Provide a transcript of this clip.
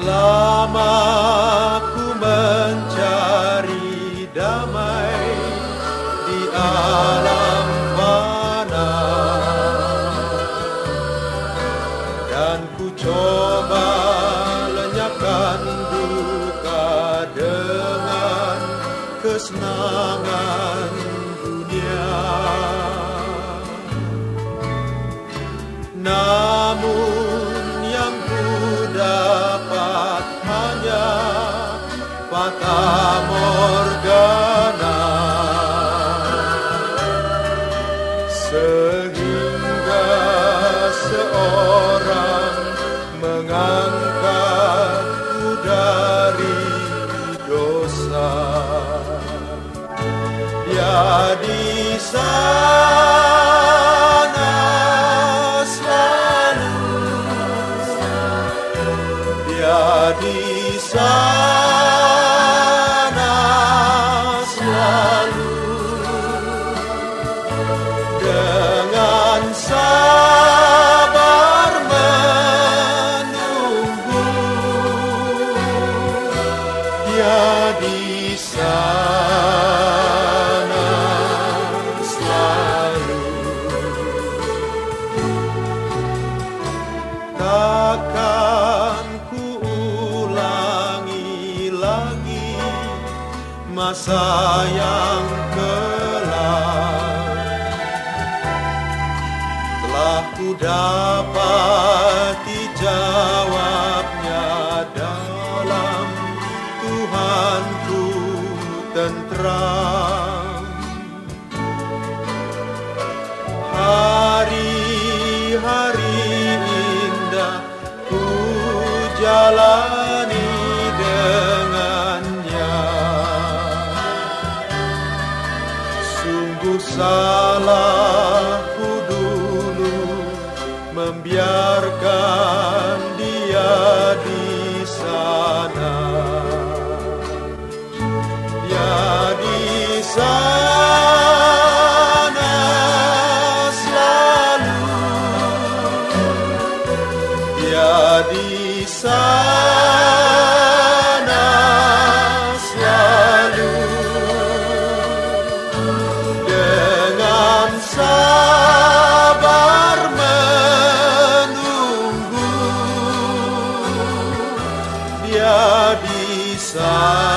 Lama ku mencari damai di alam fana, dan ku coba lenyapkan duka dengan kesenangan dunia. Namun yang ku dapat hanya fata morgana, sehingga seorang mengangkatku dari dosa. Dia di sana selalu, dia di sana selalu, dengan sabar menunggu. Dia di sana selalu. Takkan ku ulangi lagi masa yang kelam. Telah ku dapati jawabnya dalam Tuhanku tentram. Hari-hari indah ku jalani dengannya. Sungguh salahku dulu membiarkan dia di sana. Dia di sana selalu, dia di sana selalu, dengan sabar menunggu. Dia di sana